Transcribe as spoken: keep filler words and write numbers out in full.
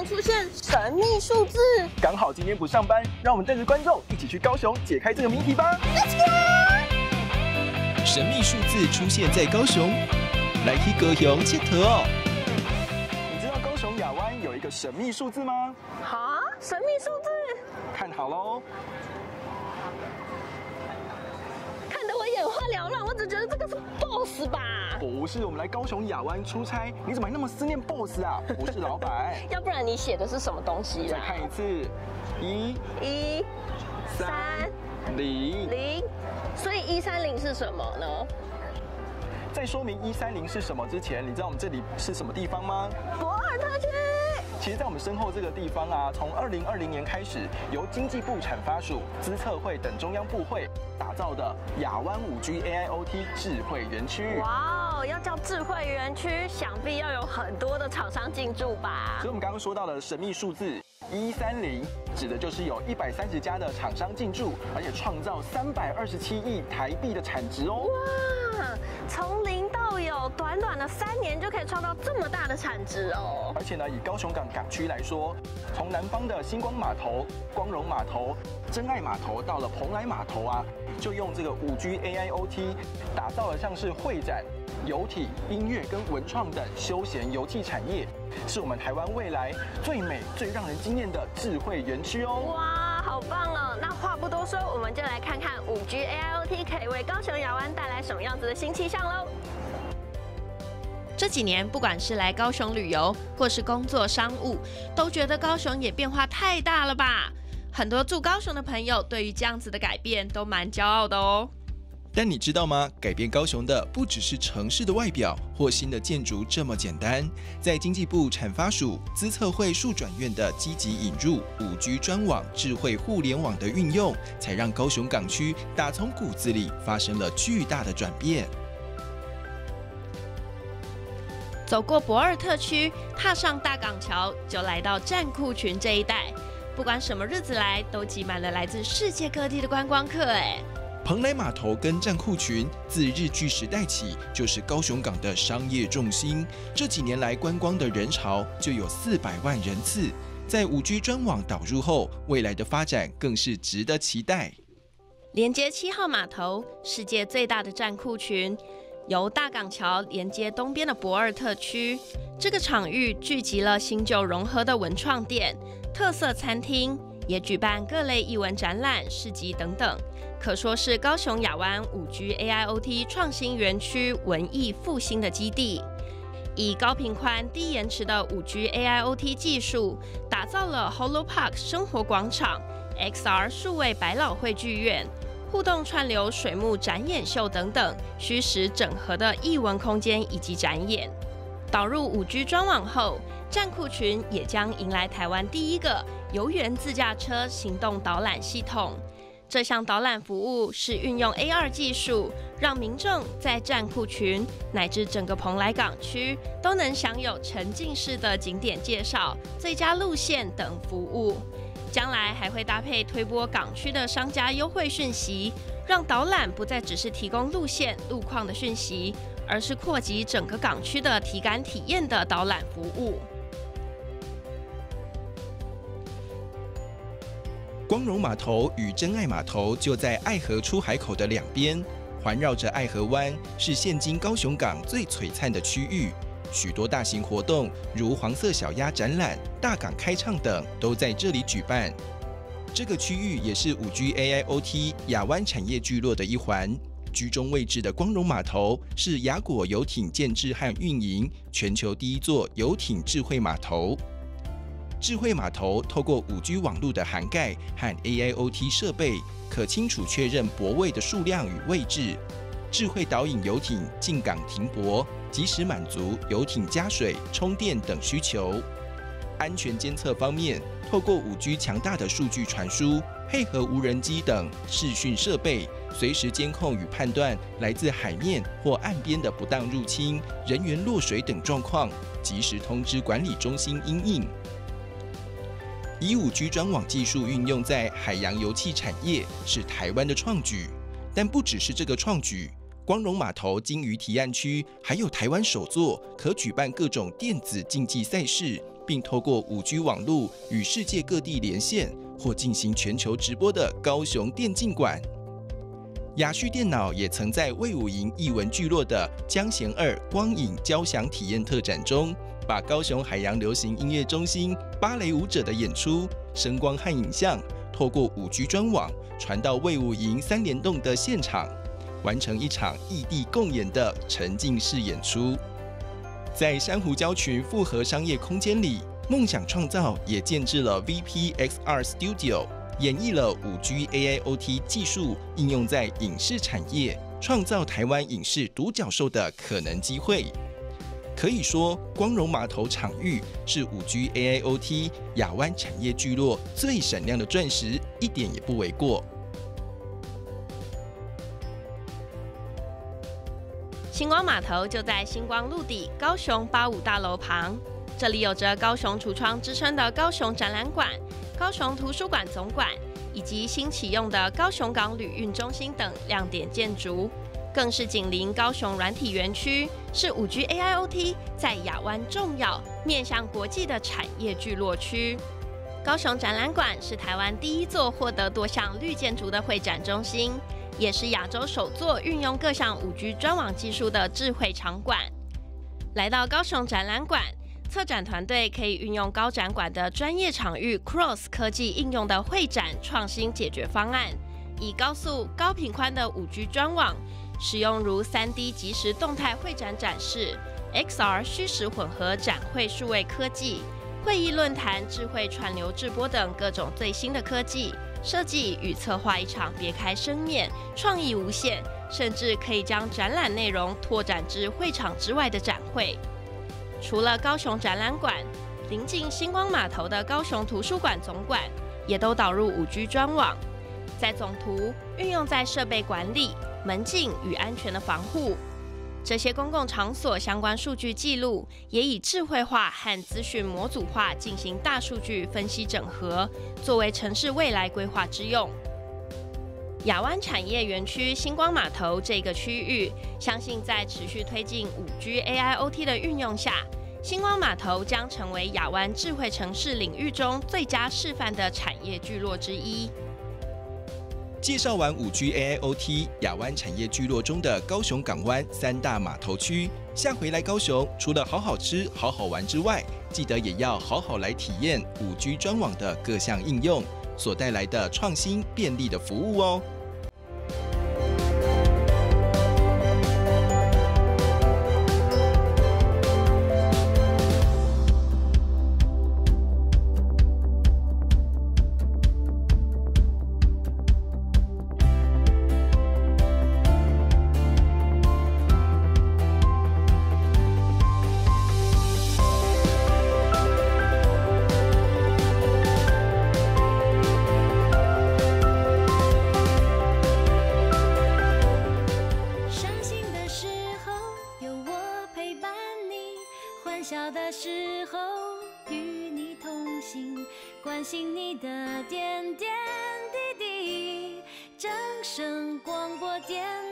上出现神秘数字。 刚好今天不上班，让我们带着观众一起去高雄解开这个谜题吧。 Let's go！ 神秘数字出现在高雄，来去高雄佚佗哦。 你知道高雄亚湾有一个神秘数字吗？ 啊，神秘数字， 看好喽。 看得我眼花缭乱，我只觉得这个是 boss 吧？ 不是，我们来高雄亚湾出差，你怎么还那么思念 boss 啊？不是老板。 要不然你写的是什么东西再啦？ 看一次，一、 一、三、 零。 零，所以一三零是什么呢？ 在说明一三零是什么之前，你知道我们这里是什么地方吗？ 博尔特区。 其实，在我们身后这个地方啊，从二零二零年开始，由经济部产发署、资策会等中央部会打造的亚湾五 G A I O T 智慧园区。 哇哦，要叫智慧园区，想必要有很多的厂商进驻吧？ 所以，我们刚刚说到的神秘数字一三零，指的就是有一百三十家的厂商进驻，而且创造三百二十七亿台币的产值哦。 哇，从零到有，短短的三年就可以创造这么大的产值哦！ 而且呢，以高雄港港区来说，从南方的星光码头、光荣码头、真爱码头到了蓬莱码头啊，就用这个五 G A I O T 打造了像是会展、游艇、音乐跟文创等休闲游憩产业，是我们台湾未来最美、最让人惊艳的智慧园区哦！ 哇，好棒哦！那话不多说，我们就来看看五 G A I O T 可以为高雄亚湾带来什么样子的新气象喽！ 这几年，不管是来高雄旅游，或是工作商务，都觉得高雄也变化太大了吧？很多住高雄的朋友对于这样子的改变都蛮骄傲的哦。 但你知道吗？改变高雄的不只是城市的外表或新的建筑这么简单。在经济部产发署、资策会数转院的积极引入五 G 专网、智慧互联网的运用，才让高雄港区打从骨子里发生了巨大的转变。 走过博尔特区，踏上大港桥，就来到战库群这一带。不管什么日子来，都挤满了来自世界各地的观光客。哎， 蓬莱码头跟战库群自日据时代起就是高雄港的商业重心。这几年来，观光的人潮就有四百万人次。在五 G 专网导入后，未来的发展更是值得期待。 连接七号码头，世界最大的战库群。 由大港桥连接东边的博尔特区，这个场域聚集了新旧融合的文创店、特色餐厅，也举办各类艺文展览、市集等等，可说是高雄亚湾五 G A I O T 创新园区文艺复兴的基地。以高频宽、低延迟的五 G A I O T 技术，打造了 Holo Park 生活广场、X R 数位百老汇剧院。 互动串流、水幕展演秀等等，虚实整合的艺文空间以及展演。导入五 G 专网后，战库群也将迎来台湾第一个游园自驾车行动导览系统。这项导览服务是运用 A R 技术，让民众在战库群乃至整个蓬莱港区都能享有沉浸式的景点介绍、最佳路线等服务。 将来还会搭配推播港区的商家优惠讯息，让导览不再只是提供路线、路况的讯息，而是扩及整个港区的体感体验的导览服务。 光荣码头与真爱码头就在爱河出海口的两边，环绕着爱河湾，是现今高雄港最璀璨的区域。 许多大型活动，如黄色小鸭展览、大港开唱等，都在这里举办。这个区域也是五 G A I O T 亚湾产业聚落的一环。居中位置的光荣码头是雅果游艇建制和运营全球第一座游艇智慧码头。智慧码头透过五 G 网络的涵盖和 A I O T 设备，可清楚确认泊位的数量与位置。智慧导引游艇进港停泊。 及时满足游艇加水、充电等需求。安全监测方面，透过五 G 强大的数据传输，配合无人机等视讯设备，随时监控与判断来自海面或岸边的不当入侵、人员落水等状况，及时通知管理中心因应。以五 G 专网技术运用在海洋油气产业，是台湾的创举。但不只是这个创举。 光荣码头鲸鱼提案区还有台湾首座可举办各种电子竞技赛事， 并透过 五 G 网路与世界各地连线或进行全球直播的高雄电竞馆。雅旭电脑也曾在卫武营艺文聚落的江贤二光影交响体验特展中，把高雄海洋流行音乐中心芭蕾舞者的演出、声光和影像，透过 五 G 专网传到卫武营三联动的现场，完成一场异地共演的沉浸式演出。在珊瑚礁群复合商业空间里，梦想创造也建置了 V P X R Studio， 演绎了 五 G A I O T 技术应用在影视产业，创造台湾影视独角兽的可能机会。可以说，光荣码头场域是 五 G A I O T 亚湾产业聚落最闪亮的钻石，一点也不为过。 星光码头就在星光路底高雄八五大楼旁，这里有着高雄橱窗之称的高雄展览馆、高雄图书馆总馆，以及新启用的高雄港旅运中心等亮点建筑，更是紧邻高雄软体园区，是 五 G A I O T 在亚湾重要、面向国际的产业聚落区。高雄展览馆是台湾第一座获得多项绿建筑的会展中心，也是亚洲首座运用各项 五 G 专网技术的智慧场馆。来到高雄展览馆，策展团队可以运用高展馆的专业场域 Cross 科技应用的会展创新解决方案，以高速、高频宽的 五 G 专网，使用如 三 D 即时动态会展展示、X R 虚实混合展会数位科技、会议论坛、智慧串流直播等各种最新的科技，设计与策划一场别开生面、创意无限，甚至可以将展览内容拓展至会场之外的展会。除了高雄展览馆，临近星光码头的高雄图书馆总馆也都导入 五 G 专网，在总图运用在设备管理、门禁与安全的防护。这些公共场所相关数据记录，也以智慧化和资讯模组化进行大数据分析整合，作为城市未来规划之用。亚湾产业园区星光码头这个区域，相信在持续推进 五 G A I O T 的运用下，星光码头将成为亚湾智慧城市领域中最佳示范的产业聚落之一。 介绍完 五 G A I O T 亚湾产业聚落中的高雄港湾三大码头区，下回来高雄，除了好好吃、好好玩之外，记得也要好好来体验 五 G 专网的各项应用所带来的创新便利的服务哦。 小的时候与你同行，关心你的点点滴滴。正声广播电